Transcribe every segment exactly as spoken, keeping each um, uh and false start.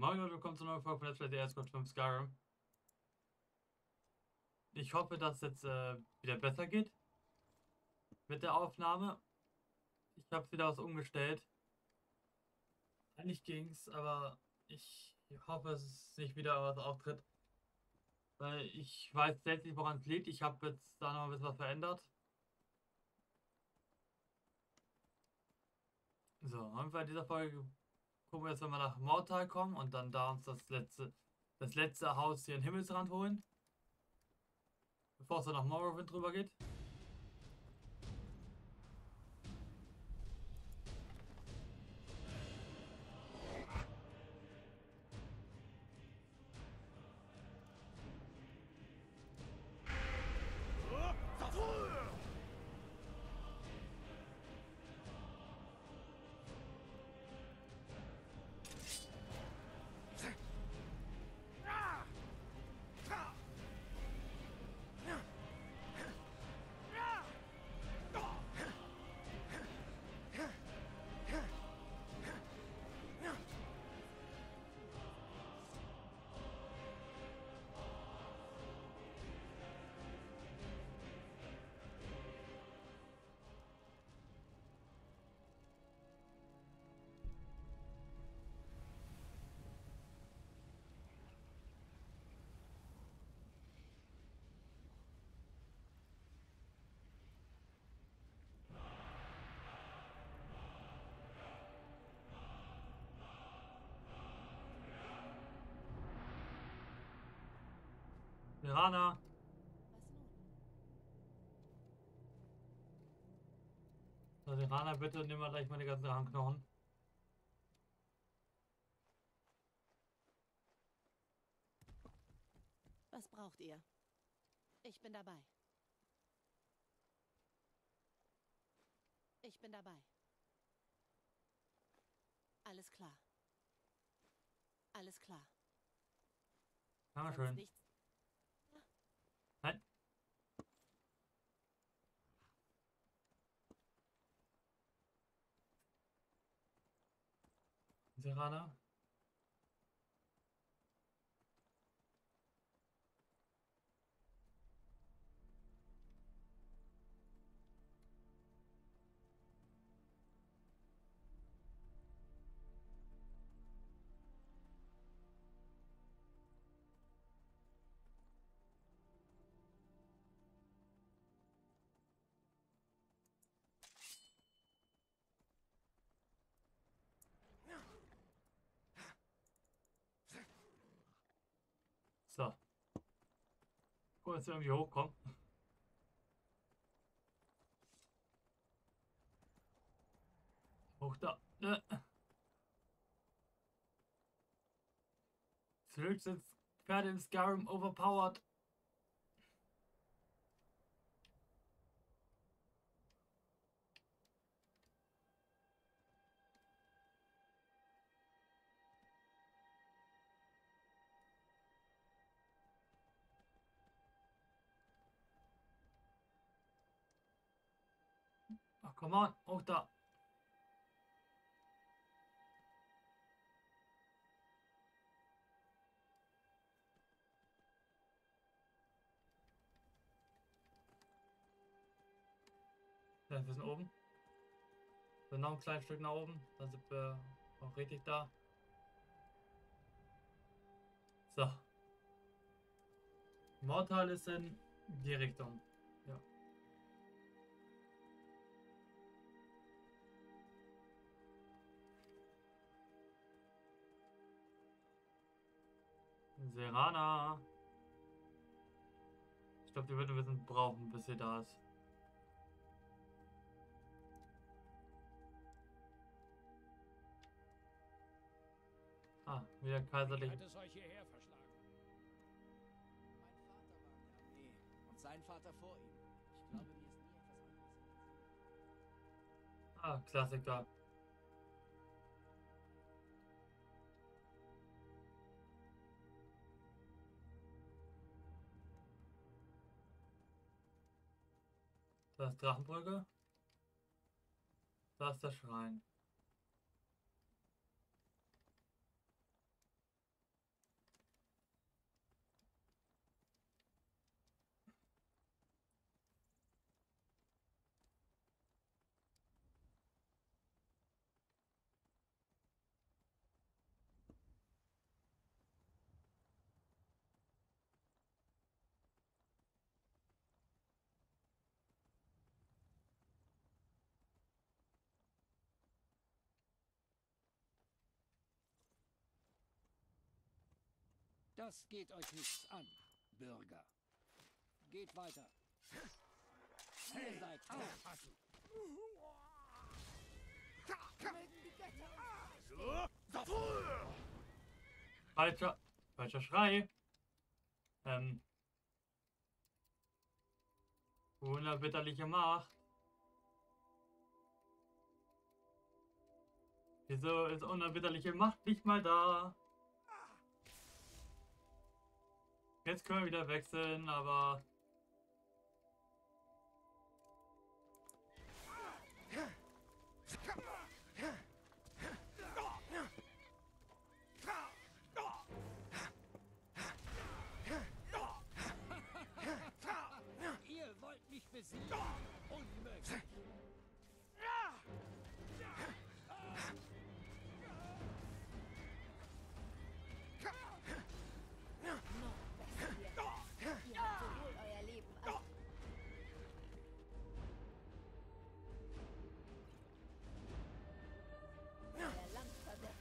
Moin Leute, willkommen zu einer neuen Folge von Let's Play The Elder Scrolls fünf Skyrim. Ich hoffe, dass es jetzt äh, wieder besser geht mit der Aufnahme. Ich habe wieder was umgestellt. Eigentlich ging's, aber ich hoffe, dass es nicht wieder was auftritt. Weil ich weiß selbst nicht, woran es liegt. Ich habe jetzt da noch ein bisschen was verändert. So, und bei dieser Folge gucken wir jetzt, wenn wir nach Mortal kommen und dann da uns das letzte, das letzte Haus hier in Himmelsrand holen. Bevor es dann nach Morrowind drüber geht. Mirana, Was nun? also Mirana, bitte nimm mal gleich meine ganzen Armknochen. Was braucht ihr? Ich bin dabei. Ich bin dabei. Alles klar. Alles klar. Sonst Dankeschön. nichts. Nein. Serana. So. Guck, jetzt irgendwie hochkommen. Hoch da. Äh. Zurück sind Pferde in Skyrim overpowered. Ach, come on. Hoch da. Ja, wir sind oben. Wir sind noch ein kleines Stück nach oben. Dann sind wir auch richtig da. So. Mortal ist in die Richtung. Ja. Serana. Ich glaube, die wird ein bisschen brauchen, bis sie da ist. Ah, wieder Wie kaiserlich. hat es euch hierher verschlagen? Mein Vater war in der Armee und sein Vater vor ihm. Ich glaube, mir ist nie etwas anderes in Ah, Klassiker. Da ist Drachenbrücke. Da ist der Schrein. Das geht euch nichts an, Bürger. Geht weiter. Ihr seid aufpassen. Falscher, falscher Schrei. Ähm. Unerbittliche Macht. Wieso ist unerbittliche Macht nicht mal da? Jetzt können wir wieder wechseln, aber... Ihr wollt mich besiegen? Unmöglich. Ihr habt sowohl euer Leben als... euer Land verwirrt.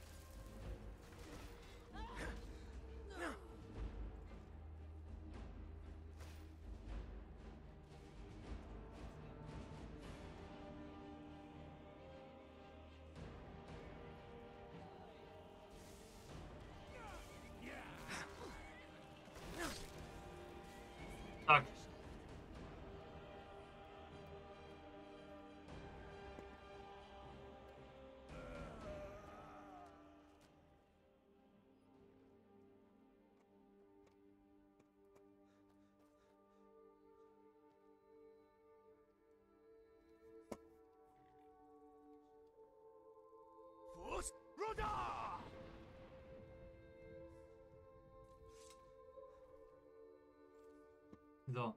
Zack. Fuß runter! So.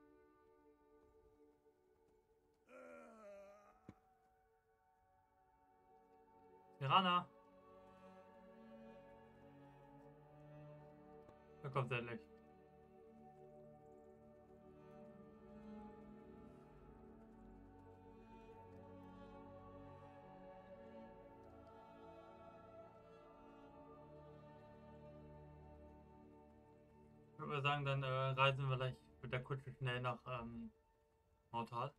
Piranha. Da kommt er endlich. Ich würde mal sagen, dann äh, reisen wir gleich mit der Kutsche schnell nach ähm, Mortal.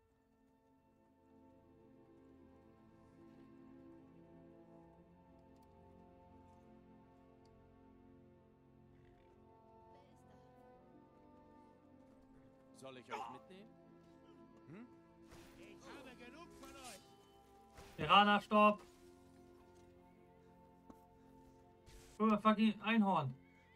Soll ich euch mitnehmen? Hm? Ich habe genug von euch! Piranha, stopp! Oh, fucking Einhorn!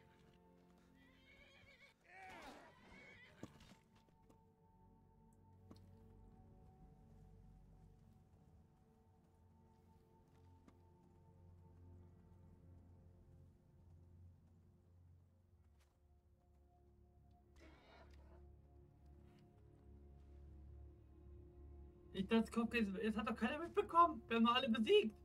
Ich, das kommt jetzt, jetzt hat doch keiner mitbekommen. Wir haben alle besiegt.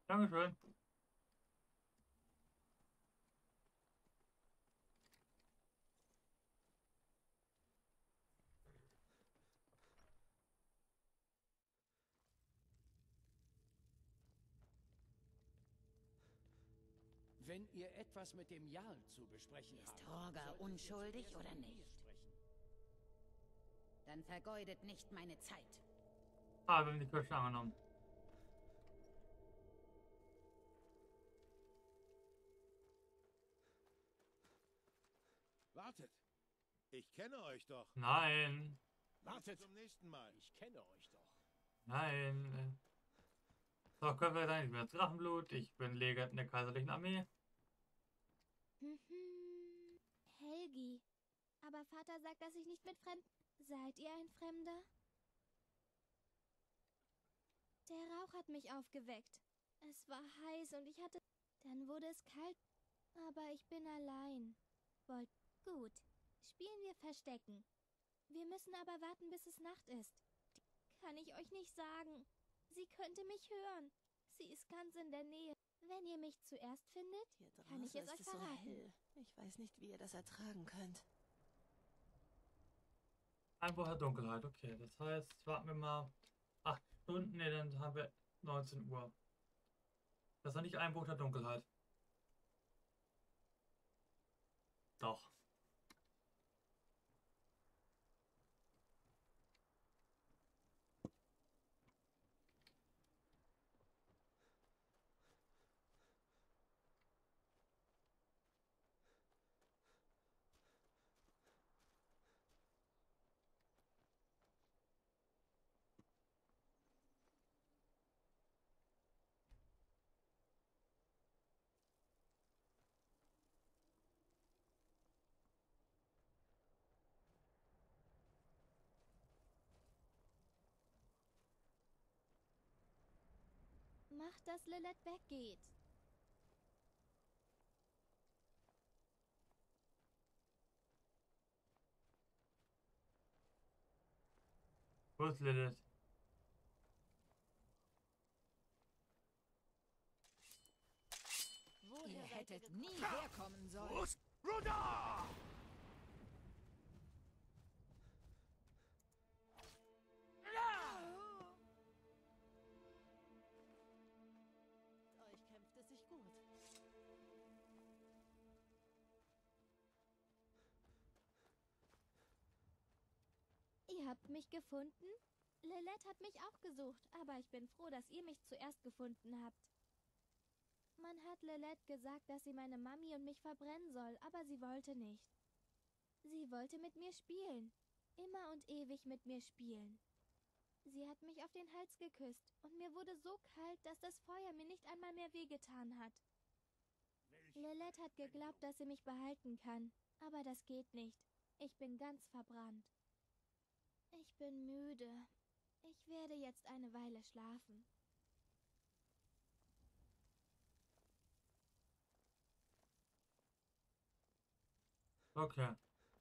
Dankeschön. Wenn ihr etwas mit dem Jarl zu besprechen Ist habt, Torga solltet ihr unschuldig zuerst oder mit mir nicht? sprechen. Dann vergeudet nicht meine Zeit. Ah, wir haben die Kirche angenommen. Wartet. Ich kenne euch doch. Nein. Wartet! Zum nächsten Mal. Ich kenne euch doch. Nein. So, können wir sein. Ich bin das Drachenblut. Ich bin Legat in der kaiserlichen Armee. Mhm. Helgi. Aber Vater sagt, dass ich nicht mit Fremden... Seid ihr ein Fremder? Der Rauch hat mich aufgeweckt. Es war heiß und ich hatte... Dann wurde es kalt. Aber ich bin allein. Wollt... Gut. Spielen wir Verstecken. Wir müssen aber warten, bis es Nacht ist. Kann ich euch nicht sagen. Sie könnte mich hören. Sie ist ganz in der Nähe. Wenn ihr mich zuerst findet, Hier draußen kann ich es ist euch es so verraten. hell. Ich weiß nicht, wie ihr das ertragen könnt. Einbruch der Dunkelheit. Okay, das heißt, warten wir mal acht Stunden. Ne, dann haben wir neunzehn Uhr. Das ist doch nicht Einbruch der Dunkelheit. Doch. Macht, dass Lilith weggeht. Wo ist Lilith? Woher Ihr seid hättet ihr nie gekommen? herkommen sollen. Los! Runter! Mit euch kämpft es sich gut. Ihr habt mich gefunden? Lilith hat mich auch gesucht, aber ich bin froh, dass ihr mich zuerst gefunden habt. Man hat Lilith gesagt, dass sie meine Mami und mich verbrennen soll, aber sie wollte nicht. Sie wollte mit mir spielen. Immer und ewig mit mir spielen. Sie hat mich auf den Hals geküsst und mir wurde so kalt, dass das Feuer mir nicht einmal mehr wehgetan hat. Lilith hat geglaubt, dass sie mich behalten kann, aber das geht nicht. Ich bin ganz verbrannt. Ich bin müde. Ich werde jetzt eine Weile schlafen. Okay.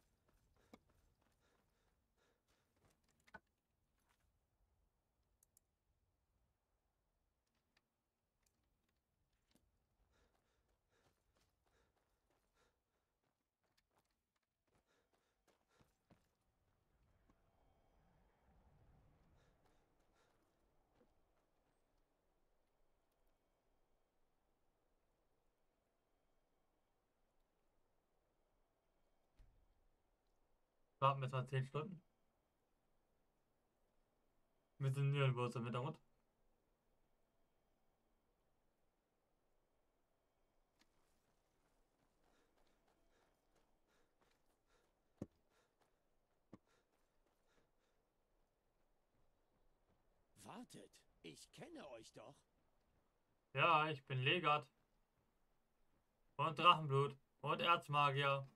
Warten wir jetzt mal zehn Stunden. Mit dem Nierenwurz im Hintergrund. Wartet! Ich kenne euch doch. Ja, ich bin Legat. Und Drachenblut. Und Erzmagier.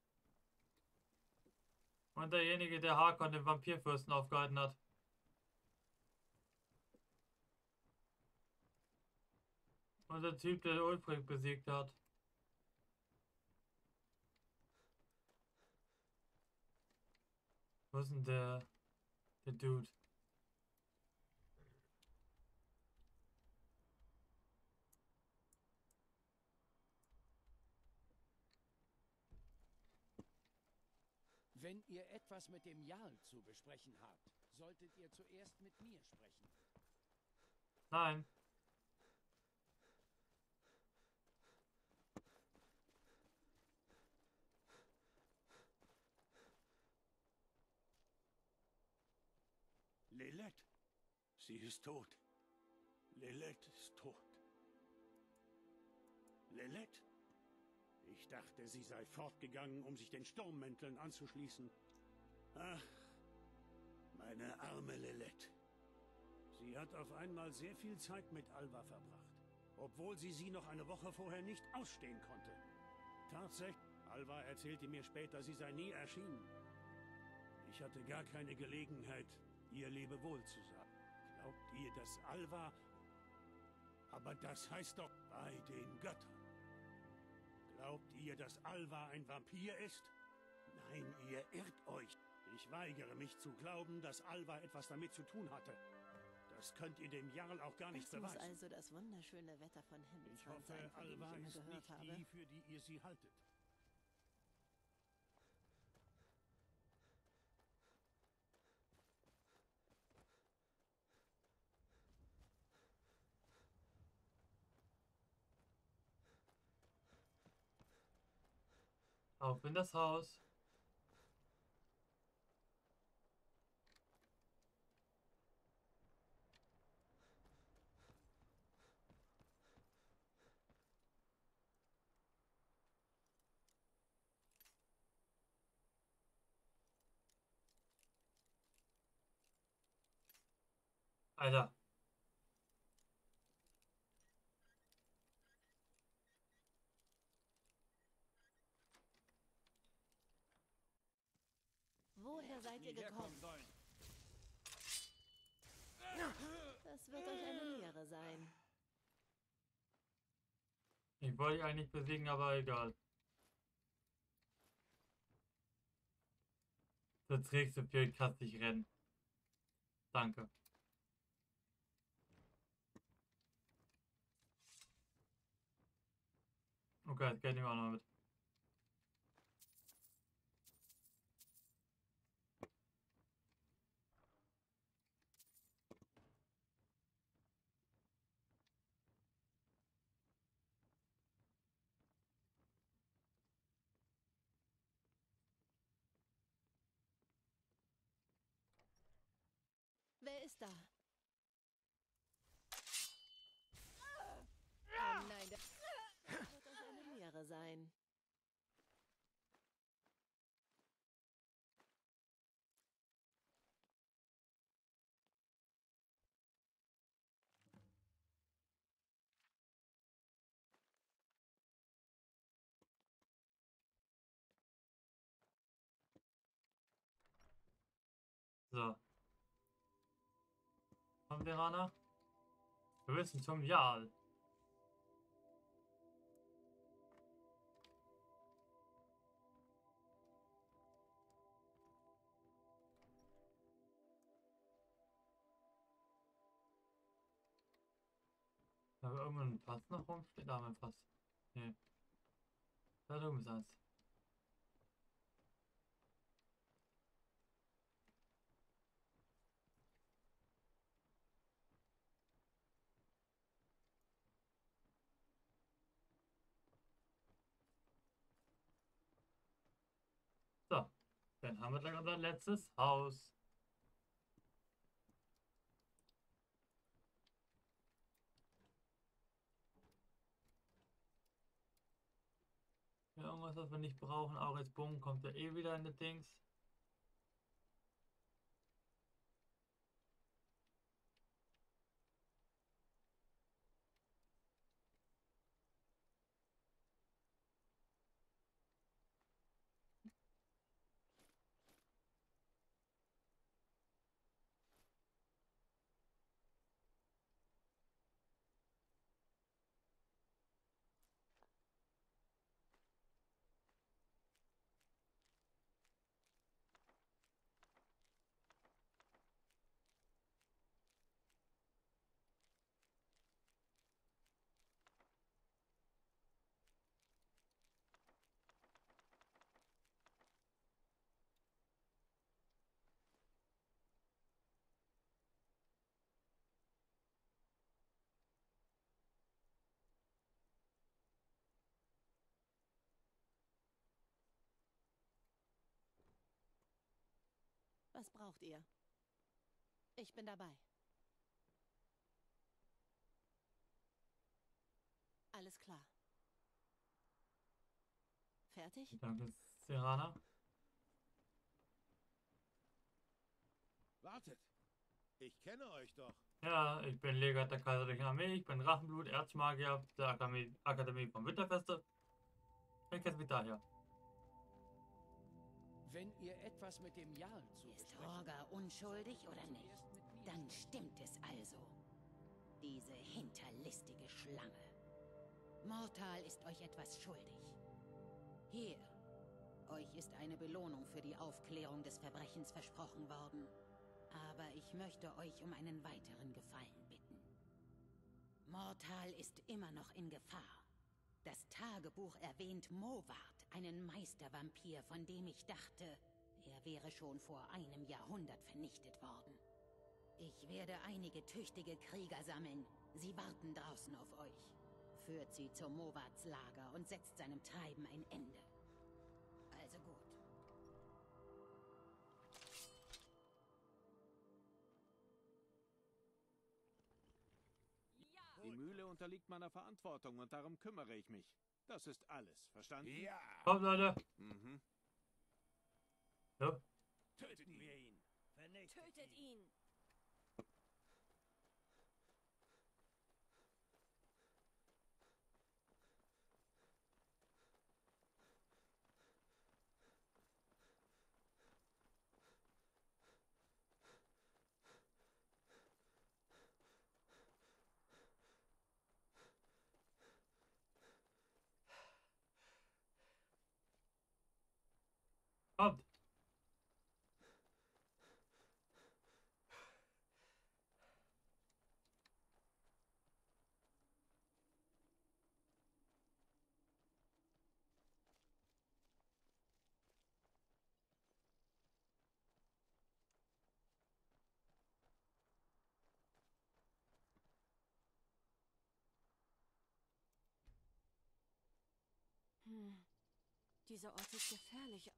Und derjenige, der Hakon, den Vampirfürsten, aufgehalten hat. Und der Typ, der Ulfric besiegt hat. Wo ist denn der, der Dude? Wenn ihr etwas mit dem Jarl zu besprechen habt, solltet ihr zuerst mit mir sprechen. Nein. Lilith. Sie ist tot. Lilith ist tot. Lilith? Ich dachte, sie sei fortgegangen, um sich den Sturmmänteln anzuschließen. Ach, meine arme Lilith. Sie hat auf einmal sehr viel Zeit mit Alva verbracht, obwohl sie sie noch eine Woche vorher nicht ausstehen konnte. Tatsächlich, Alva erzählte mir später, sie sei nie erschienen. Ich hatte gar keine Gelegenheit, ihr Lebewohl zu sagen. Glaubt ihr, dass Alva... Aber das heißt doch bei den Göttern. Glaubt ihr, dass Alva ein Vampir ist? Nein, ihr irrt euch. Ich weigere mich zu glauben, dass Alva etwas damit zu tun hatte. Das könnt ihr dem Jarl auch gar nicht Das muss beweisen. also das wunderschöne Wetter von Ich Himmelsrand hoffe, sein, von dem ich Alva immer ist gehört nicht habe. die, für die ihr sie haltet. Auf in das Haus. Alter. Woher seid ihr Nie herkommen gekommen? sollen. Das wird euch eine Lehre sein. Ich wollte dich eigentlich besiegen, aber egal. Du trägst so viel, kannst nicht rennen. Danke. Okay, das Geld nehmen wir auch noch mit. Wer ist da? Oh nein, das wird euch eine Lehre sein. So. Kommt der Rana? Wir müssen zum Jarl. Da haben wir irgendwo ein Pass noch rumsteht. Da haben wir ein Pass. Nee. Da drüben ist eins. So. Dann haben wir gleich unser letztes Haus. Ja, irgendwas, was wir nicht brauchen. Auch jetzt Bogen kommt ja eh wieder in das Dings. Was braucht ihr? Ich bin dabei. Alles klar. Fertig? Danke, Serana. Wartet! Ich kenne euch doch. Ja, ich bin Legat der Kaiserlichen Armee. Ich bin Drachenblut, Erzmagier der Akademie, Akademie von Winterfeste. Ich kenne mich daher. Wenn ihr etwas mit dem Jarl zu Ist besprechen Horger unschuldig oder nicht? erst mit mir. Dann stimmt es also. Diese hinterlistige Schlange. Mortal ist euch etwas schuldig. Hier. Euch ist eine Belohnung für die Aufklärung des Verbrechens versprochen worden. Aber ich möchte euch um einen weiteren Gefallen bitten. Mortal ist immer noch in Gefahr. Das Tagebuch erwähnt Mowart, einen Meistervampir, von dem ich dachte, er wäre schon vor einem Jahrhundert vernichtet worden. Ich werde einige tüchtige Krieger sammeln. Sie warten draußen auf euch. Führt sie zu Mowarts Lager und setzt seinem Treiben ein Ende. Also gut. Die Mühle unterliegt meiner Verantwortung und darum kümmere ich mich. Das ist alles. Verstanden? Ja, Kommt, Leute. Mhm. Ja. töten wir ihn. Vernichtet Tötet ihn! Kommt. Hm. Dieser Ort sieht gefährlich aus.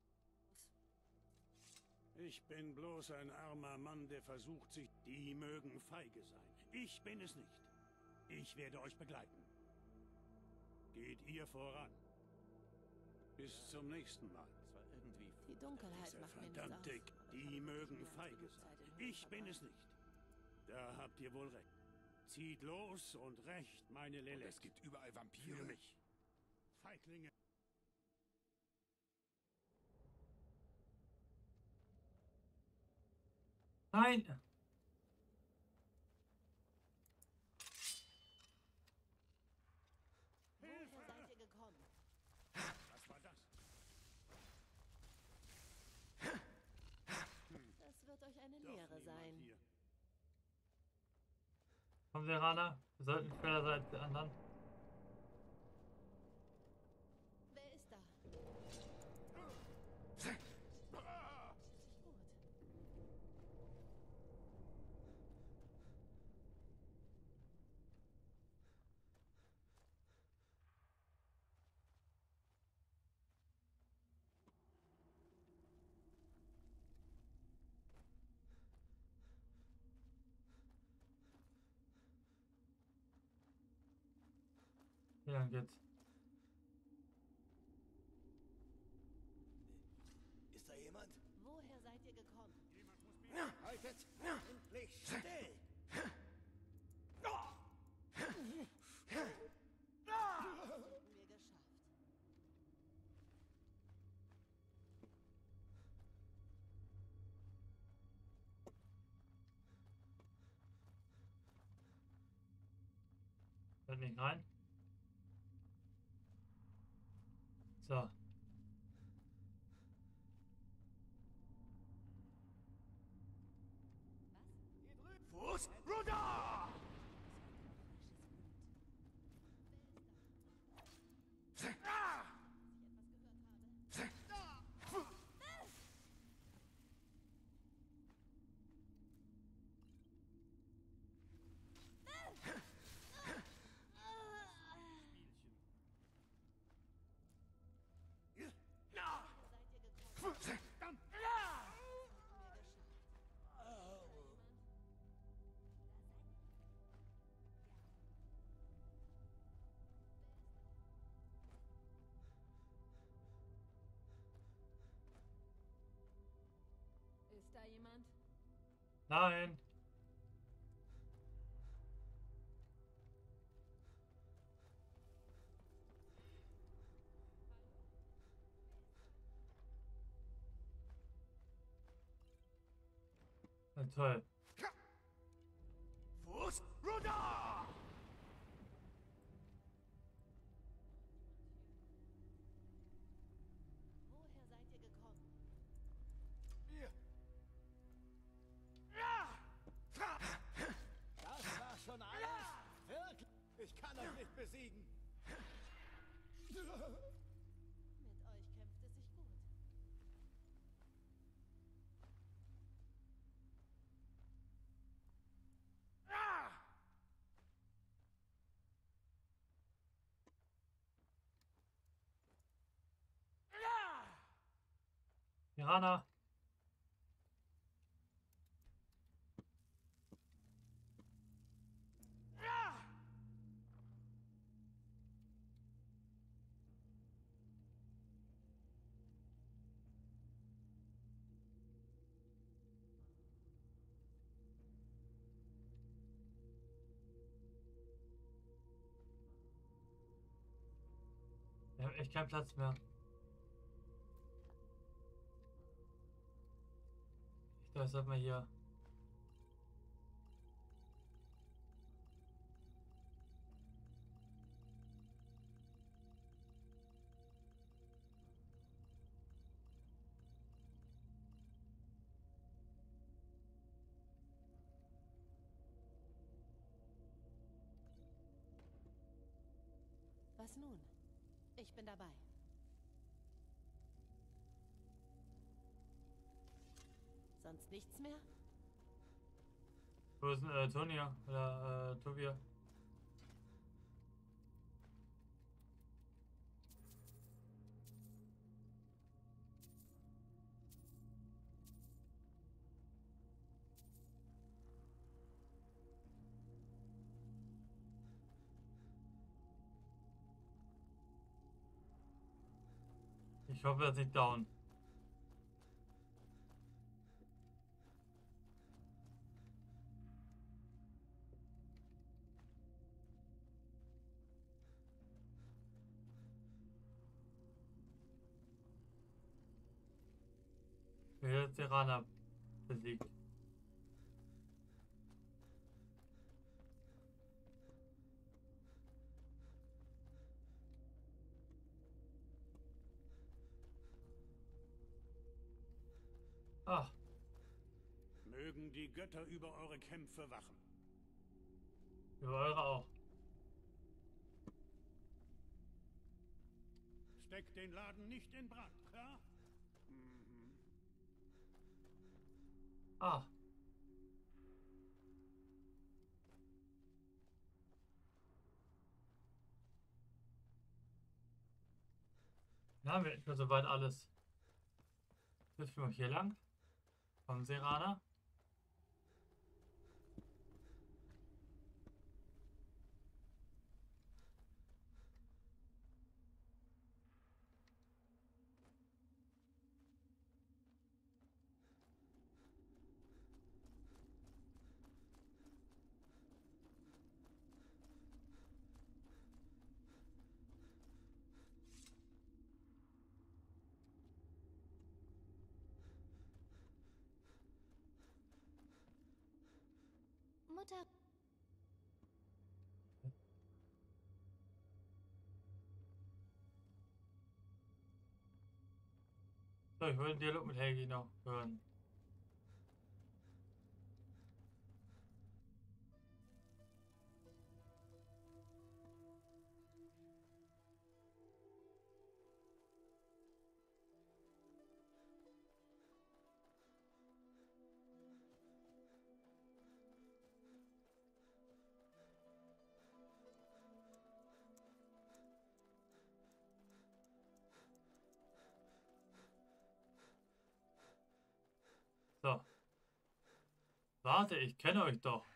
Ich bin bloß ein armer Mann, der versucht sich... Die mögen feige sein. Ich bin es nicht. Ich werde euch begleiten. Geht ihr voran. Bis zum nächsten Mal. Das war irgendwie... Die Dunkelheit Dieser macht mir nichts verdammte... aus. Die mögen feige sein. Ich bin es nicht. Da habt ihr wohl recht. Zieht los und rächt meine Und Lilith. es gibt überall Vampire. Für mich. Feiglinge. Nein. Woher seid ihr gekommen? Was war das? Das wird euch eine Doch Lehre niemand sein. hier. Komm, Serana. Wir sollten schneller sein als die anderen. Wer ist da? Sich gut. Wie lang geht's? Ist da jemand? Woher seid ihr gekommen? Haltet endlich still! Haben wir geschafft. Hört nicht rein. So. Fuß runter! Woher seid ihr gekommen? Nein. Na toll. Fuß runter! Woher seid ihr gekommen? Hier. Das war schon alles? Wirklich? Ich kann euch nicht besiegen. Mit euch kämpft es sich gut. Piranha. Wir haben echt keinen Platz mehr. Ich glaube, sollten wir hier. Was nun? Ich bin dabei. Sonst nichts mehr? Wo ist denn äh, Tonia? Oder äh, Tobia? Ich hoffe, er ist nicht down. Wir haben Serana besiegt. Ach, Mögen die Götter über eure Kämpfe wachen. über eure auch. Steckt den Laden nicht in Brand, klar? Mhm. Ah. Dann haben wir etwa soweit alles. Dürfen wir hier lang? Vom Serana. Mutter. So, ich wollte den Dialog mit Helgi noch hören. So. Warte, ich kenne euch doch.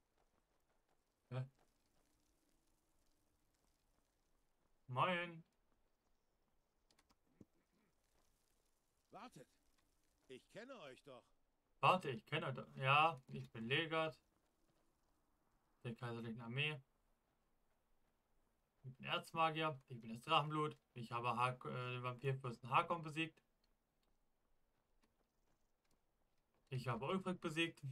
Hä? Moin. Wartet. Ich kenne euch doch. Warte, ich kenne euch doch. Ja, ich bin Legat der kaiserlichen Armee. Ich bin Erzmagier. Ich bin das Drachenblut. Ich habe Hak äh, den Vampirfürsten Hakon besiegt. Ich habe Ulfric besiegt.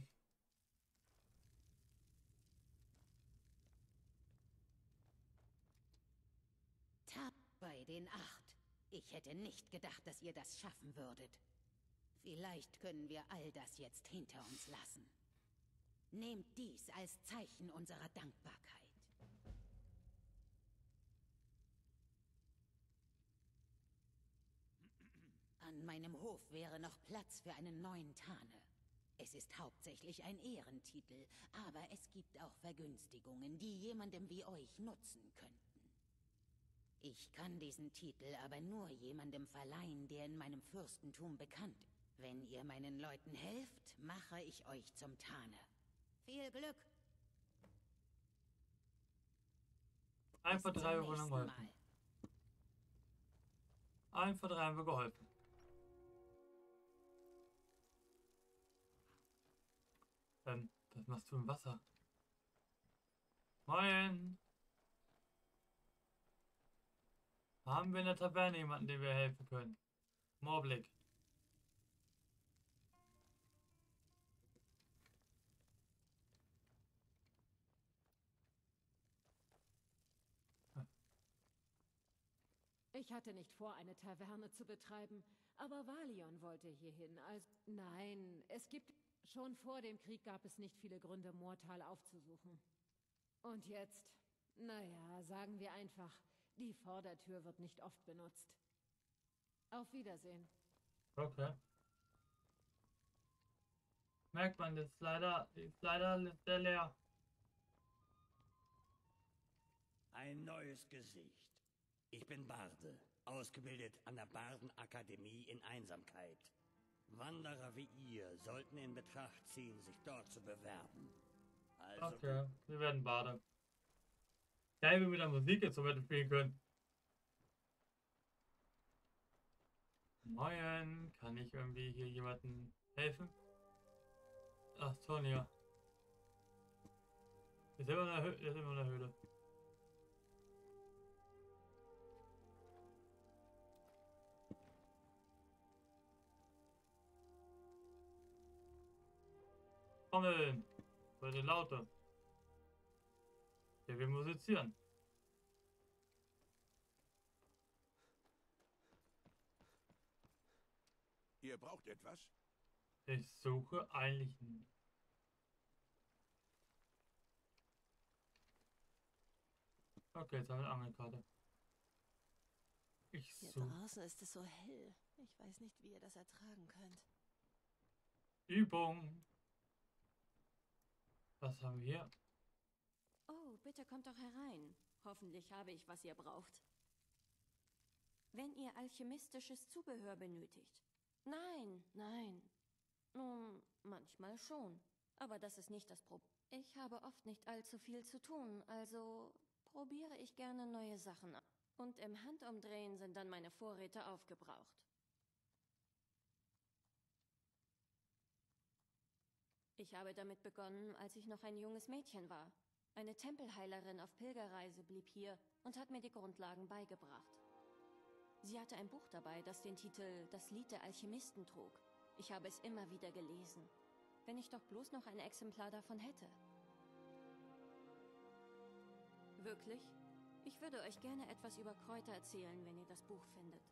Tap bei den Acht. Ich hätte nicht gedacht, dass ihr das schaffen würdet. Vielleicht können wir all das jetzt hinter uns lassen. Nehmt dies als Zeichen unserer Dankbarkeit. An meinem Hof wäre noch Platz für einen neuen Tane. Es ist hauptsächlich ein Ehrentitel, aber es gibt auch Vergünstigungen, die jemandem wie euch nutzen könnten. Ich kann diesen Titel aber nur jemandem verleihen, der in meinem Fürstentum bekannt ist. Wenn ihr meinen Leuten helft, mache ich euch zum Tane. Viel Glück! Einfach Bis drei zum Euro nächsten geholfen. Mal. Einfach drei haben wir geholfen. Ähm, was machst du im Wasser? Moin! Haben wir in der Taverne jemanden, dem wir helfen können? Moorblick. Ich hatte nicht vor, eine Taverne zu betreiben, aber Valion wollte hierhin. Also nein, es gibt... Schon vor dem Krieg gab es nicht viele Gründe, Moortal aufzusuchen. Und jetzt, naja, sagen wir einfach, die Vordertür wird nicht oft benutzt. Auf Wiedersehen. Okay. Merkt man, das ist leider, ist leider sehr leer. Ein neues Gesicht. Ich bin Barde, ausgebildet an der Bardenakademie in Einsamkeit. Wanderer wie ihr sollten in Betracht ziehen, sich dort zu bewerben. Also Okay, wir werden Bade. Geil, wie wir mit der Musik jetzt so weiter spielen können. Moin, kann ich irgendwie hier jemandem helfen? Ach, Sonja. Ist immer in der Höhle. Ist immer in der Höhle. Trommeln. Für die Laute. Ja, wir musizieren. Ihr braucht etwas? Ich suche eigentlich nicht. Okay, jetzt haben wir eine Angelkarte. Ich Hier suche draußen ist es so hell. Ich weiß nicht, wie ihr das ertragen könnt. Übung. Was haben wir hier? Oh, bitte kommt doch herein. Hoffentlich habe ich, was ihr braucht. Wenn ihr alchemistisches Zubehör benötigt. Nein, nein. Nun, manchmal schon. Aber das ist nicht das Problem. Ich habe oft nicht allzu viel zu tun, also probiere ich gerne neue Sachen aus. Und im Handumdrehen sind dann meine Vorräte aufgebraucht. Ich habe damit begonnen, als ich noch ein junges Mädchen war. Eine Tempelheilerin auf Pilgerreise blieb hier und hat mir die Grundlagen beigebracht. Sie hatte ein Buch dabei, das den Titel »Das Lied der Alchemisten« trug. Ich habe es immer wieder gelesen. Wenn ich doch bloß noch ein Exemplar davon hätte. Wirklich? Ich würde euch gerne etwas über Kräuter erzählen, wenn ihr das Buch findet.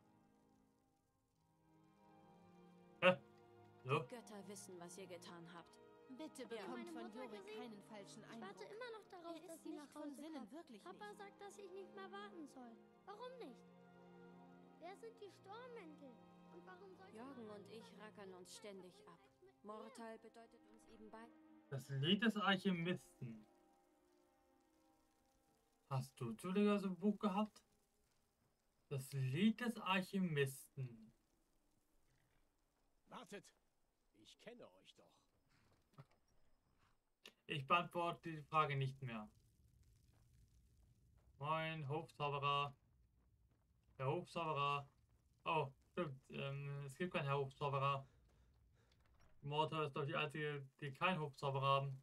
Hä? So? Die Götter wissen, was ihr getan habt. Bitte Ja. bekommt Meine von Mutter Jorik gesehen. keinen falschen Ich Eindruck. warte immer noch darauf, Er dass ist sie nicht nach von Hause Sinnen, kommt. wirklich Papa nicht. sagt, dass ich nicht mehr warten soll. Warum nicht? Wer sind die Sturmmäntel? Und warum soll ich Jürgen Mama und nicht ich fragen? rackern uns ständig ab. Mit mir? Mortal bedeutet uns eben bei... Das Lied des Alchemisten. Hast du zufällig so ein Buch gehabt? Das Lied des Alchemisten. Wartet. Ich kenne euch doch. Ich beantworte die Frage nicht mehr. Moin, Hofzauberer. Der Hofzauberer. Oh, stimmt. Ähm, es gibt keinen Hofzauberer. Mortal ist doch die einzige, die keinen Hofzauberer haben.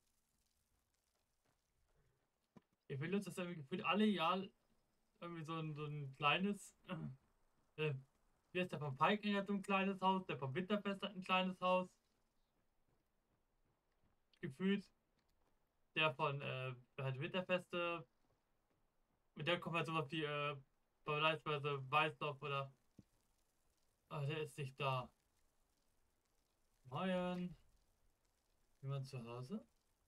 Ich benutze das irgendwie gefühlt alle Jahr irgendwie so ein, so ein kleines. Äh, wie ist der von Piken hat so ein kleines Haus, der von Winterfest hat ein kleines Haus. Gefühlt. Der von äh, halt Winterfeste. Und dann kommt halt sowas wie äh, beispielsweise Weißdorf oder. Ah, der ist nicht da. Moin. Jemand zu Hause?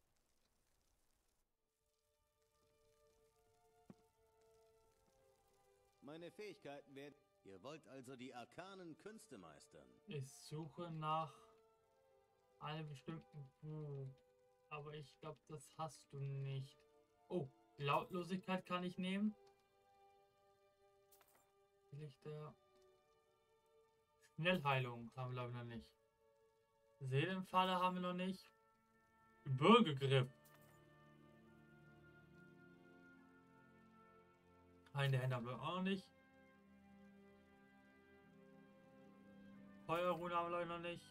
Meine Fähigkeiten werden... Ihr wollt also die arkanen Künste meistern? Ich suche nach einem bestimmten Buch. Aber ich glaube, das hast du nicht. Oh, die Lautlosigkeit kann ich nehmen. Lichter. Schnellheilung haben wir, glaube ich, noch nicht. Seelenfalle haben wir noch nicht. Würgegriff. Eine Hände haben wir auch noch nicht. Feuerrune haben wir noch nicht.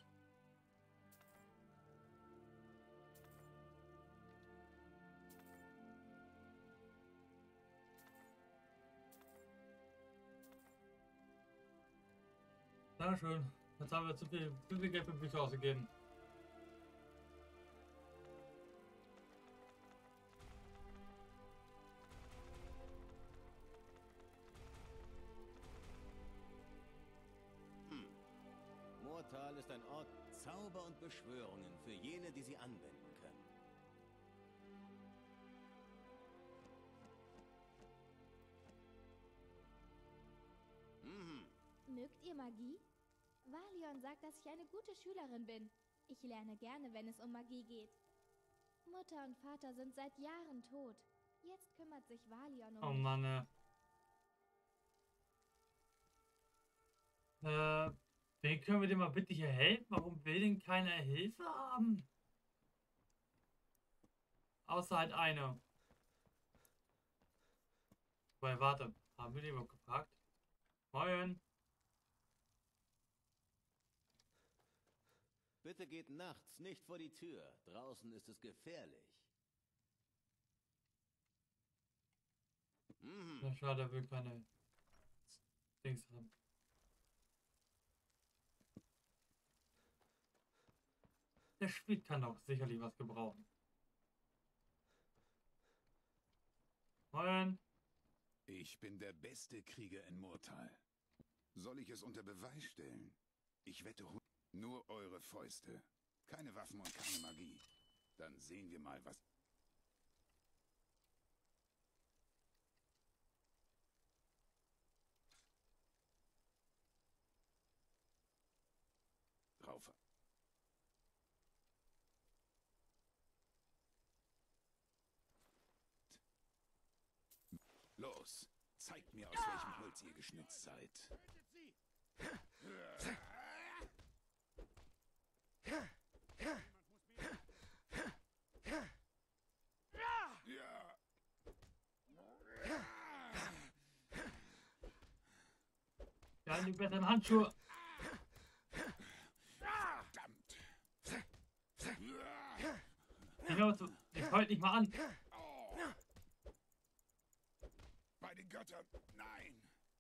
Dankeschön. Jetzt haben wir zu viel, zu viel Geld für Bücher ausgegeben. Mortal ist ein Ort Zauber und Beschwörungen für jene, die sie anwenden können. Mhm. Mögt ihr Magie? Valion sagt, dass ich eine gute Schülerin bin. Ich lerne gerne, wenn es um Magie geht. Mutter und Vater sind seit Jahren tot. Jetzt kümmert sich Valion um Oh mich. Mann, äh. Äh, wen können wir denn mal bitte hier helfen? Warum will denn keiner Hilfe haben? Außer halt einer. Weil, warte, haben wir den überhaupt gefragt? Moin. Bitte geht nachts nicht vor die Tür. Draußen ist es gefährlich. Mhm. Ja, schade, er will keine Dings haben. Der Spiel kann doch sicherlich was gebrauchen. Moin. Ich bin der beste Krieger in Mortal. Soll ich es unter Beweis stellen? Ich wette nur eure Fäuste. Keine Waffen und keine Magie. Dann sehen wir mal, was... drauf. Los, zeigt mir, aus welchem Holz ihr geschnitzt seid. Ja, die besseren Handschuhe. Verdammt. Genau, so, ich heult nicht mal an. Bei den Göttern, nein.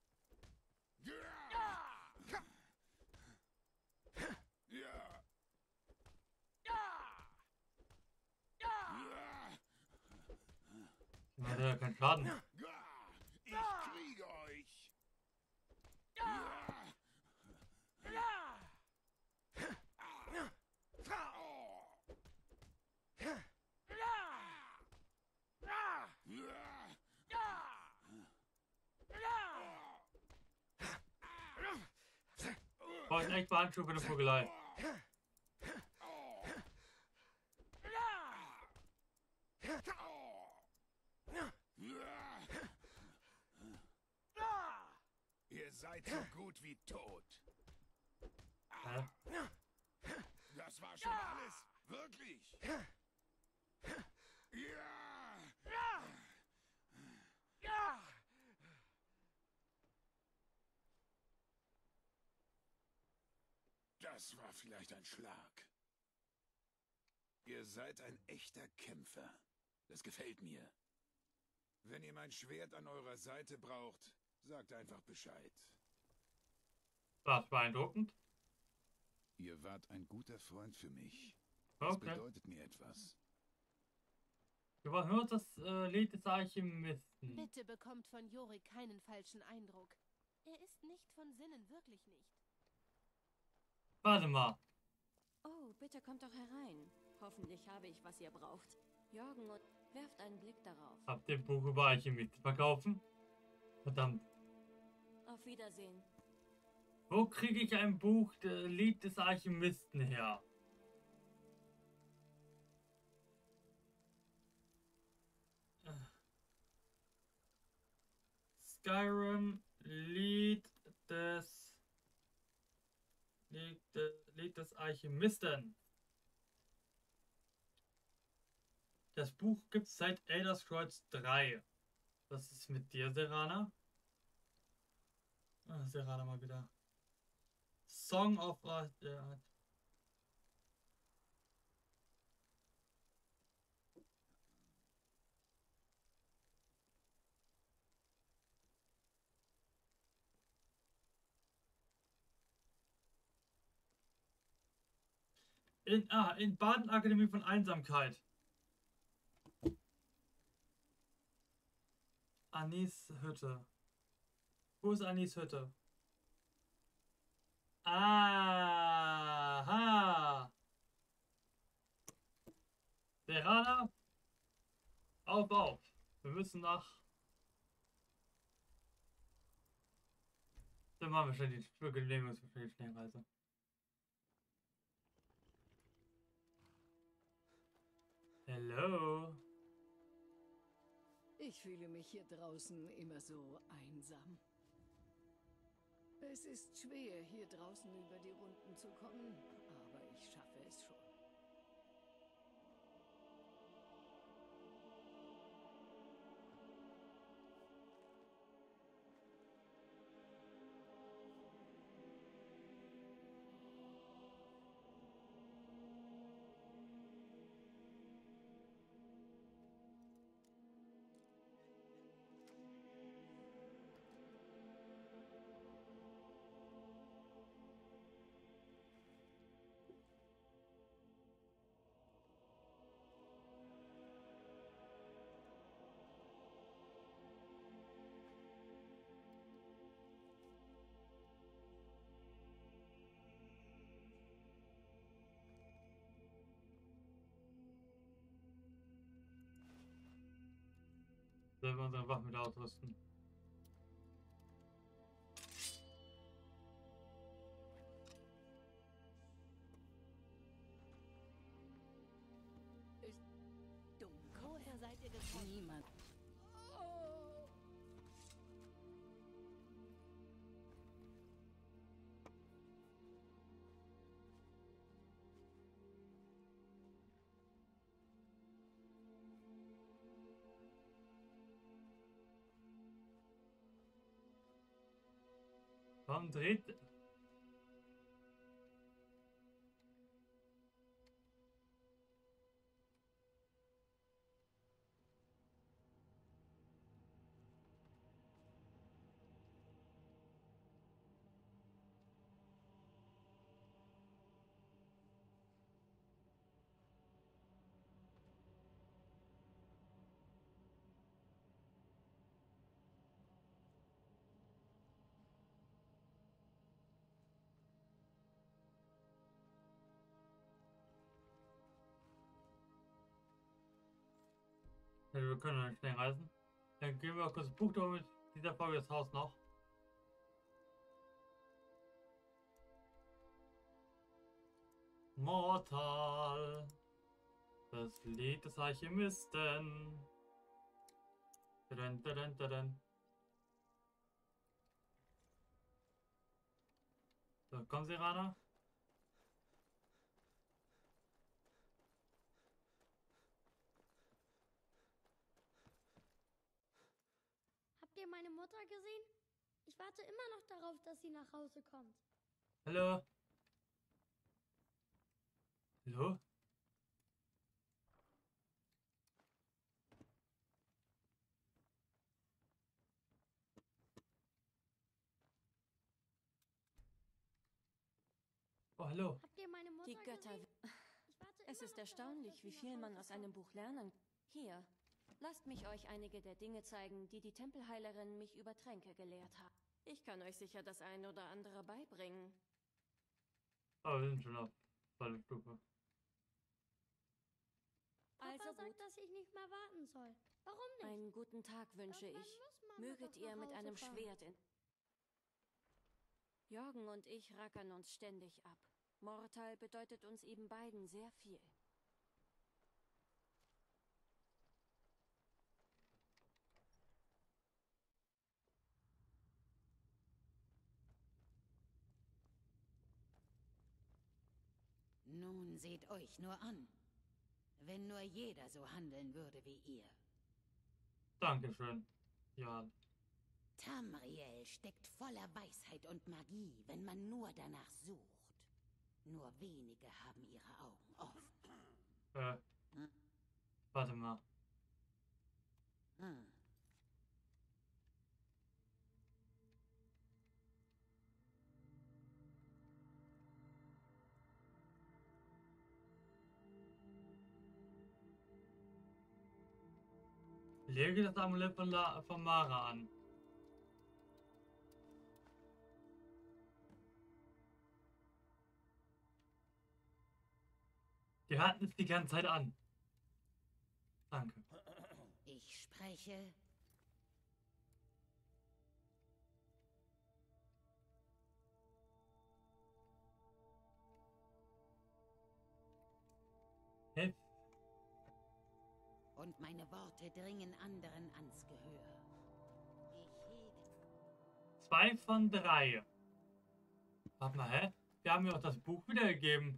Ich hatte ja keinen Schaden. Ich kriege euch. Brauche ich echt mal Handschuhe für eine Vogelei. Ihr seid so gut wie tot. Hä? Das war schon alles? Wirklich? Ja! Das war vielleicht ein Schlag. Ihr seid ein echter Kämpfer. Das gefällt mir. Wenn ihr mein Schwert an eurer Seite braucht, sagt einfach Bescheid. War beeindruckend. Ihr wart ein guter Freund für mich. Das Okay. bedeutet mir etwas. Du warst nur das äh, Lied des Alchemisten. Bitte bekommt von Jorik keinen falschen Eindruck. Er ist nicht von Sinnen, wirklich nicht. Warte mal. Oh, bitte kommt doch herein. Hoffentlich habe ich, was ihr braucht. Jorgen, und werft einen Blick darauf. Habt ihr ein Buch über Alchemisten verkaufen? Verdammt. Auf Wiedersehen. Wo kriege ich ein Buch, das Lied des Alchemisten her? Skyrim, Lied des Lied, de, Lied des Alchemisten. Das Buch gibt es seit Elder Scrolls drei. Was ist mit dir, Serana? Ah, Serana mal wieder. Song of Art. Ja. In, ah, in Baden-Akademie von Einsamkeit. Anis Hütte. Wo ist Anis Hütte? Aha. Serana, auf, auf. Wir müssen nach... Dann machen wir schon die Genehmigung für die Schnellreise. Hallo. Ich fühle mich hier draußen immer so einsam. Es ist schwer, hier draußen über die Runden zu kommen, aber ich schaffe es schon. Sollen wir unsere Waffen wieder ausrüsten? Woher seid ihr gekommen? Niemand. Warum dreht... Ja, wir können dann schnell reisen. Dann gehen wir kurz das Buch durch mit dieser Folge das Haus noch. Mortal. Das Lied des Alchemisten. Tadam, tadam, tadam. So, komm, Serana. Habt ihr meine Mutter gesehen? Ich warte immer noch darauf, dass sie nach Hause kommt. Hallo. Hallo? Oh, hallo. Habt ihr meine Mutter Die Götter. gesehen? Ich warte Es immer ist noch erstaunlich, darauf, dass wie sie viel nach man Hause aus einem kommt. Buch lernen. Hier, lasst mich euch einige der Dinge zeigen, die die Tempelheilerin mich über Tränke gelehrt hat. Ich kann euch sicher das eine oder andere beibringen. Oh, wir sind schon auf zweiter Stufe. Also Papa gut. sagt, dass ich nicht mehr warten soll. Warum nicht? Einen guten Tag wünsche Irgendwann ich. muss Mama Möget doch ihr nach mit Hause einem kommen. Schwert in... Jorgen und ich rackern uns ständig ab. Mortal bedeutet uns eben beiden sehr viel. Nun seht euch nur an. Wenn nur jeder so handeln würde wie ihr. Dankeschön. Ja. Tamriel steckt voller Weisheit und Magie, wenn man nur danach sucht. Nur wenige haben ihre Augen offen. Äh. Hm? Warte mal. Hm. Lege das Amulett von, La von Mara an. Die hatten es die ganze Zeit an. Danke. Ich spreche. Hey. Und meine Worte dringen anderen ans Gehör. Ich hege... Zwei von drei. Warte mal, hä? Wir haben mir auch das Buch wiedergegeben.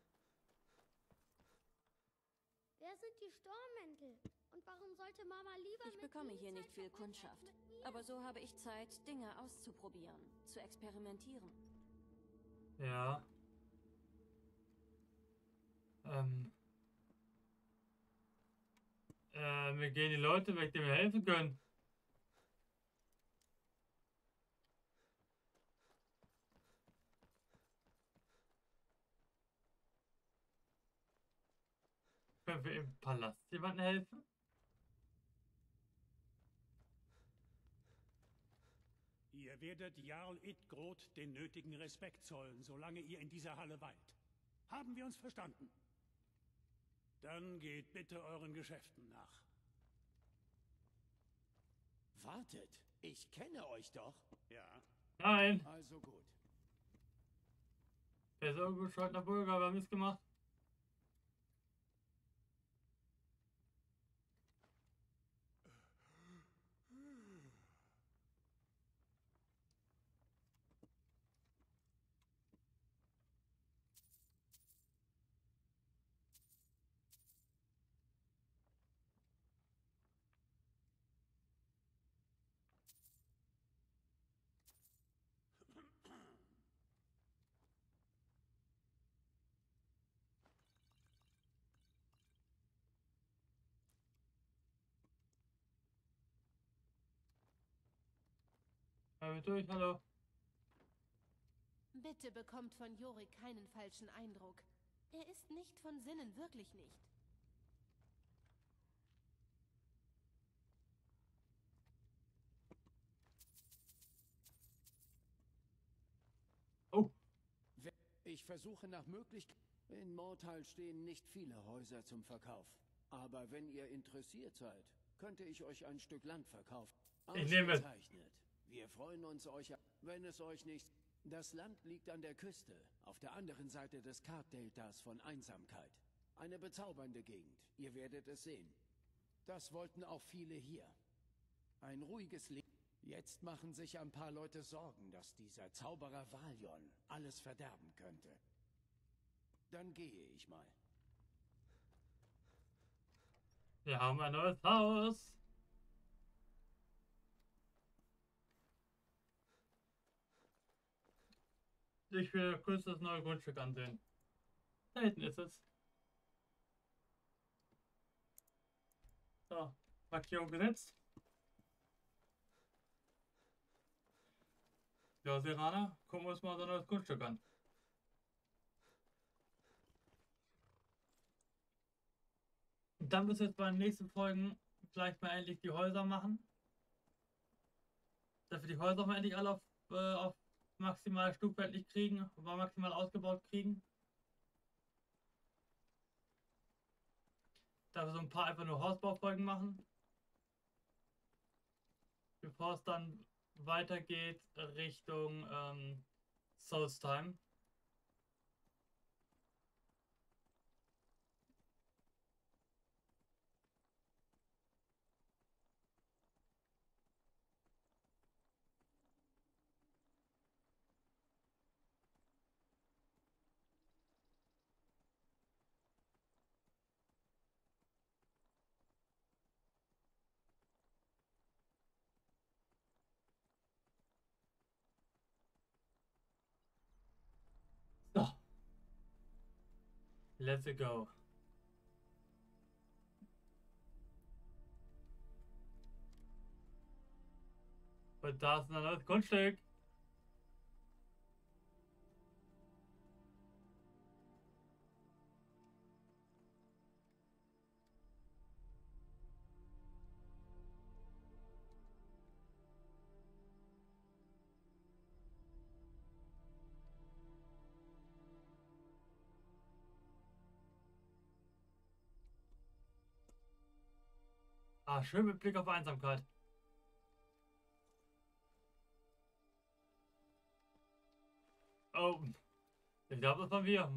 Wer sind die Sturmmäntel? Und warum sollte Mama lieber Ich mit bekomme ihnen hier Zeit nicht viel verbringen als Kundschaft. mit mir? Aber so habe ich Zeit, Dinge auszuprobieren, zu experimentieren. Ja. Ähm. Äh, mir gehen die Leute weg, die mir helfen können. Können wir im Palast jemandem helfen? Ihr werdet Jarl Idgroth den nötigen Respekt zollen, solange ihr in dieser Halle weilt. Haben wir uns verstanden? Dann geht bitte euren Geschäften nach. Wartet, ich kenne euch doch. Ja. Nein. Also gut. Der ist irgendwo bescheuerter Bürger, wir haben nichts gemacht. Ja, durch, hallo. Bitte bekommt von Jorik keinen falschen Eindruck. Er ist nicht von Sinnen, wirklich nicht. Oh. Ich versuche nach Möglichkeit... In Mortal stehen nicht viele Häuser zum Verkauf. Aber wenn ihr interessiert seid, könnte ich euch ein Stück Land verkaufen. Ich nehme es. Ausgezeichnet. Wir freuen uns euch, wenn es euch nicht... Das Land liegt an der Küste, auf der anderen Seite des Kartdeltas von Einsamkeit. Eine bezaubernde Gegend, ihr werdet es sehen. Das wollten auch viele hier. Ein ruhiges Leben. Jetzt machen sich ein paar Leute Sorgen, dass dieser Zauberer Valion alles verderben könnte. Dann gehe ich mal. Wir haben ein neues Haus. Ich will kurz das neue Grundstück ansehen. Da hinten ist es. Markierung gesetzt. Ja, Serana, gucken wir uns mal so ein neues Grundstück an. Und dann müssen wir jetzt bei den nächsten Folgen vielleicht mal endlich die Häuser machen. Dass wir die Häuser mal endlich alle auf, äh, auf maximale Stufe endlich kriegen, mal maximal ausgebaut kriegen. Da wir so ein paar einfach nur Hausbaufolgen machen. Bevor es dann weitergeht Richtung ähm, Souls Time. So. Let's go. Und da ist ein neues Grundstück. Ah, schön mit Blick auf Einsamkeit. Oh, ich glaube, das waren wir.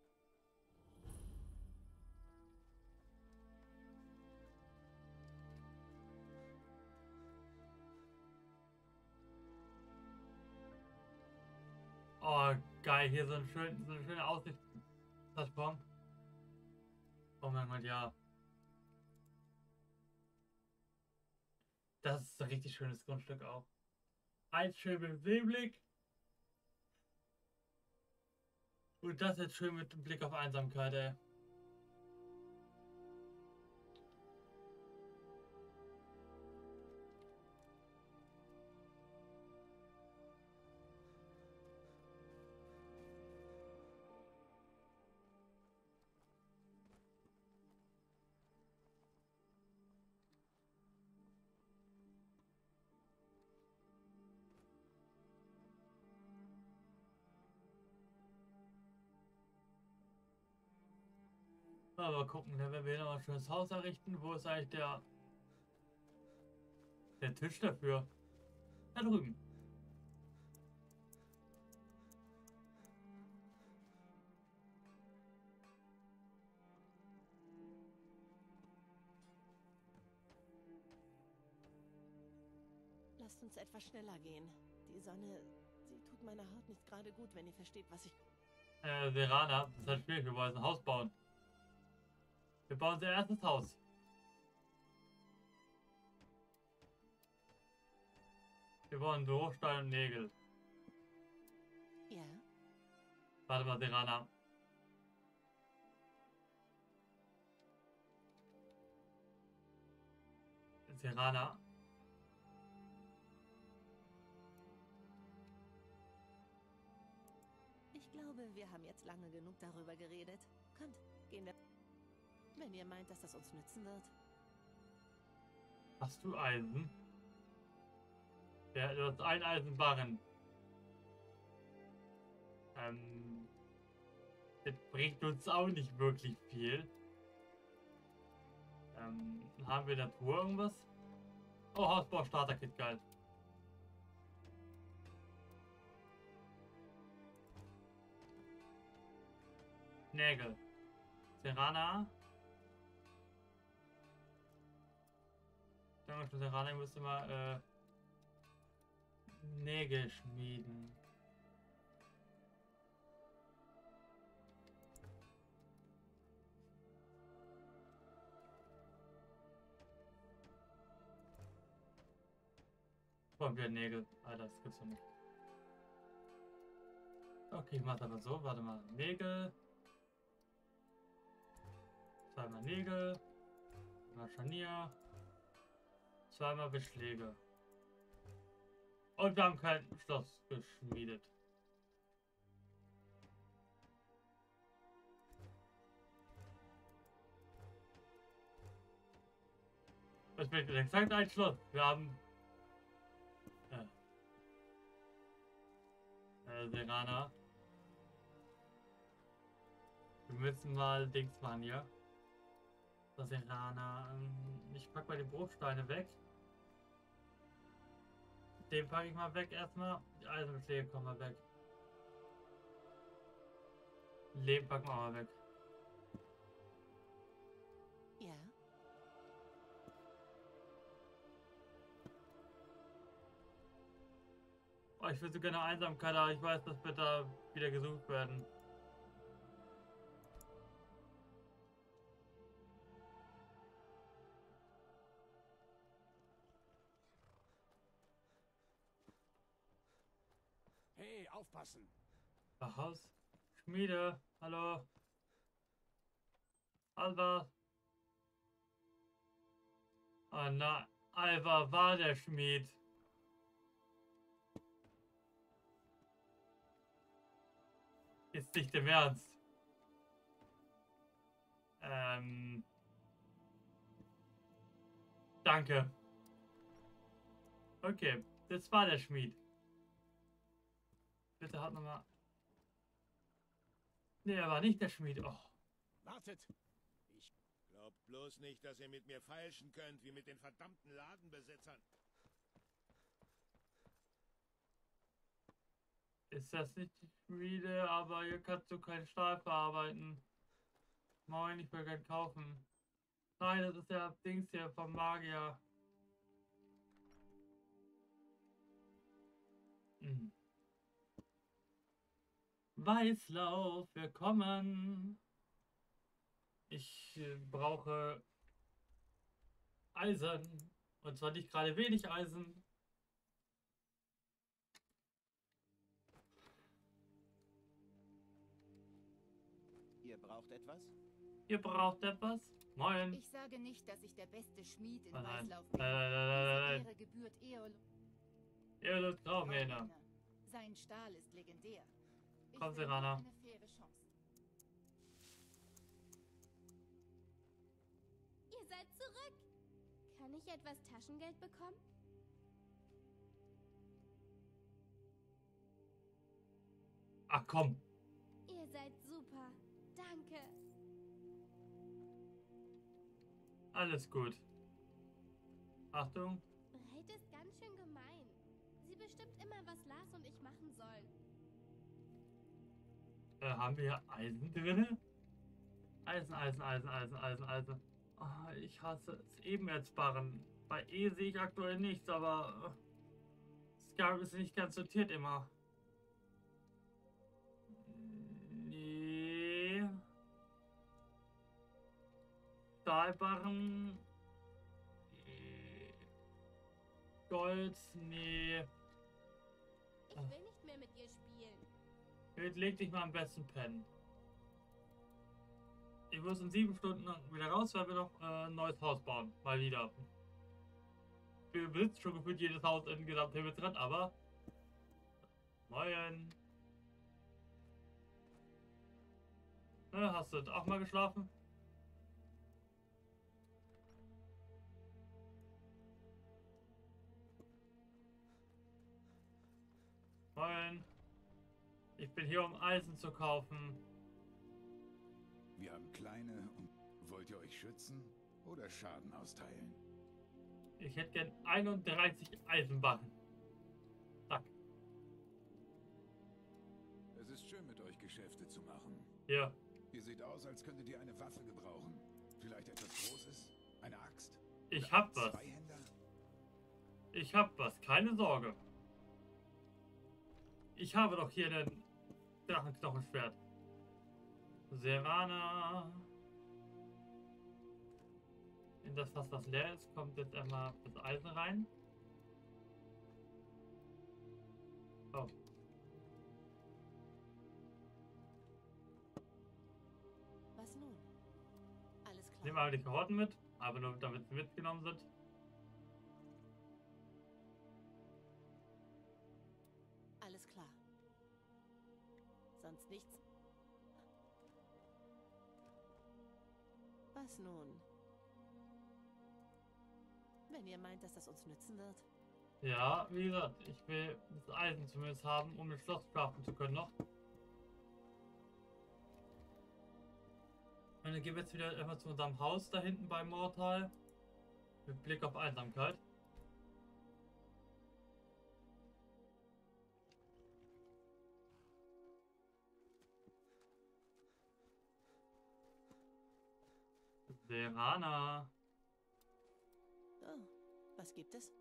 Oh, geil, hier so, ein schön, so eine schöne Aussichtsplattform. Oh mein Gott, ja. Das ist ein richtig schönes Grundstück auch. Ein schön mit Seeblick. Und das jetzt schön mit dem Blick auf Einsamkeit, ey. Aber gucken, ne, wenn wir hier noch ein schönes Haus errichten, wo ist eigentlich der, der Tisch dafür? Da drüben. Lasst uns etwas schneller gehen. Die Sonne, sie tut meiner Haut nicht gerade gut, wenn ihr versteht, was ich... Äh, Serana, das ist halt schwierig, wir wollen ein Haus bauen. Wir bauen unser erstes Haus. Wir bauen Bruchstein und Nägel. Ja? Warte mal, Serana. Serana. Ich glaube, wir haben jetzt lange genug darüber geredet. Kommt, gehen wir... Wenn ihr meint, dass das uns nützen wird. Hast du Eisen? Ja, du hast ein Eisenbarren. Ähm... Das bringt uns auch nicht wirklich viel. Ähm, haben wir Natur irgendwas? Oh, Hausbau Starter-Kit, geil. Nägel. Serana. Dann für Serana müsste mal äh, Nägel schmieden. Wollen wir Nägel? Alter, das gibt's doch nicht. Okay, ich mach's aber so. Warte mal. Nägel. Zweimal Nägel. Mal Scharnier. zweimal Beschläge. Und wir haben kein Schloss geschmiedet. Das wird exakt ein Schloss. Wir haben äh, äh, Serana. Wir müssen mal Dings machen hier. Das Serana. Ähm, ich pack mal die Bruchsteine weg. Den packe ich mal weg erstmal. Die Eisenbeschläge kommen mal weg. Leben packen wir mal weg. Ja. Oh, ich will so gerne Einsamkeit, aber ich weiß, das wird da wieder gesucht werden. Hey, aufpassen! Bachhaus? Schmiede, hallo. Alva. Oh na, Alva war der Schmied. Ist nicht im Ernst. Ähm. Danke. Okay, das war der Schmied. Bitte hat nochmal. Nee, er war nicht der Schmied. Oh. Wartet! Ich glaub bloß nicht, dass ihr mit mir feilschen könnt, wie mit den verdammten Ladenbesitzern. Ist das nicht die Schmiede, aber hier kannst du keinen Stahl verarbeiten. Moin, ich will gern kaufen. Nein, das ist der Dings hier vom Magier. Hm. Weißlauf, willkommen. Ich äh, brauche Eisen. Und zwar nicht gerade wenig Eisen. Ihr braucht etwas? Ihr braucht etwas? Moin. Ich sage nicht, dass ich der beste Schmied in Oh nein. Weißlauf bin. Nein, nein, nein, nein, nein. Diese Ehre gebührt Eol. Eolus Graumähne. Sein Stahl ist legendär. Ich Komm, will nur Serana. eine faire Chance. Ihr seid zurück. Kann ich etwas Taschengeld bekommen? Ach komm. Ihr seid super. Danke. Alles gut. Achtung. Raid ist ganz schön gemein. Sie bestimmt immer, was Lars und ich machen sollen. Äh, haben wir hier Eisen drinne? Eisen, Eisen, Eisen, Eisen, Eisen, Eisen. Oh, ich hasse es. Ebenerzbarren. Bei E sehe ich aktuell nichts, aber äh, Skyrim ist nicht ganz sortiert immer. Nee. Stahlbarren. Nee. Gold, nee. Ich will nicht mehr mit ihr spielen. Jetzt leg dich mal am besten pennen. Ich muss in sieben Stunden wieder raus, weil wir noch äh, ein neues Haus bauen. Mal wieder. Wir besitzen schon gefühlt jedes Haus in gesamt Himmelsrand, aber. Moin. Ne, hast du auch mal geschlafen? Moin. Ich bin hier, um Eisen zu kaufen. Wir haben kleine und wollt ihr euch schützen oder Schaden austeilen? Ich hätte gern einunddreißig Eisenbarren. Zack. Es ist schön mit euch Geschäfte zu machen. Ja. Ihr seht aus, als könntet ihr eine Waffe gebrauchen. Vielleicht etwas Großes? Eine Axt? Ich Oder hab was. Zweihänder? Ich hab was, keine Sorge. Ich habe doch hier ein Drachenknochenschwert. Serana. In das Fass, was leer ist, kommt jetzt einmal das Eisen rein. Oh. Was nun? Alles klar. Nehmen wir die Karotten mit, aber nur damit sie mitgenommen sind. Nichts. Was nun? Wenn ihr meint, dass das uns nützen wird. Ja, wie gesagt, ich will das Eisen zumindest haben, um das Schloss craften zu können noch. Und dann gehen wir jetzt wieder einfach zu unserem Haus da hinten bei Mortal. Mit Blick auf Einsamkeit. Serana. Oh, was gibt es?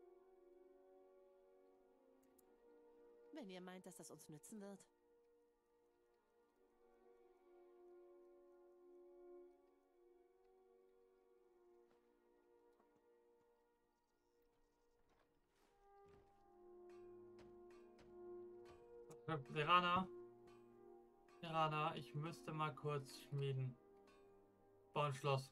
Wenn ihr meint, dass das uns nützen wird. Serana. Serana, ich müsste mal kurz schmieden. Bauen Schloss.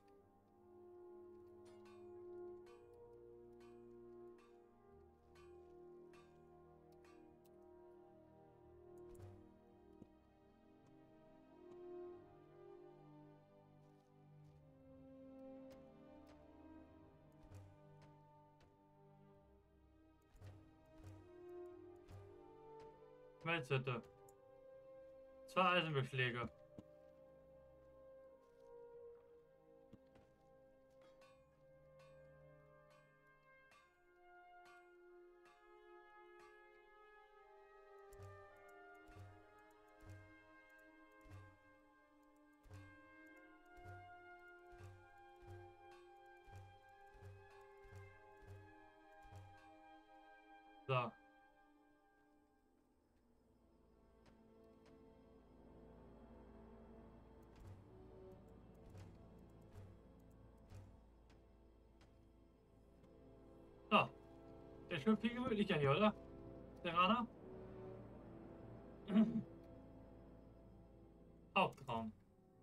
Schmelzhütte. Zwei Eisenbeschläge. So. So. Der ist schon viel gemütlicher hier, oder? Serana? Hauptraum.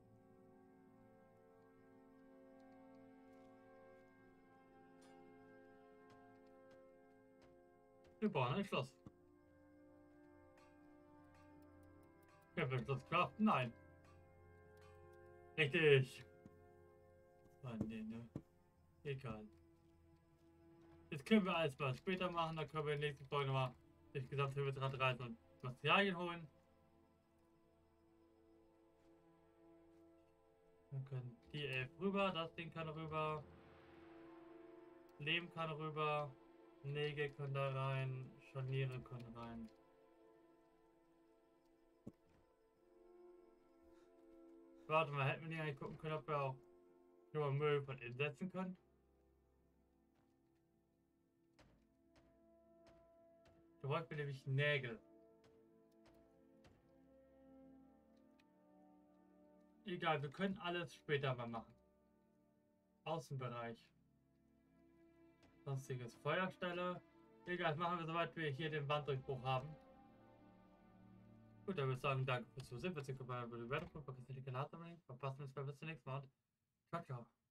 Wir bauen ein Schloss. Können wir ein Schloss craften? Nein. Richtig. Oh, nee, ne? Egal. Jetzt können wir alles mal später machen, dann können wir in der nächsten Folge mal durch die gesamte Rad reisen und Materialien holen. Dann können die elf rüber, das Ding kann rüber. Lehm kann rüber. Nägel können da rein. Scharniere können rein. Warte mal, hätten wir nicht eigentlich gucken können, ob wir auch nur Müll von innen setzen können? Du wolltest mir nämlich Nägel. Egal, wir können alles später mal machen. Außenbereich. Sonstiges Feuerstelle. Egal, das machen wir, soweit wir hier den Wanddurchbruch haben. Gut, dann würde ich sagen, danke fürs Zusehen. Verpassen wir bis zum nächsten Mal. Ciao, ciao.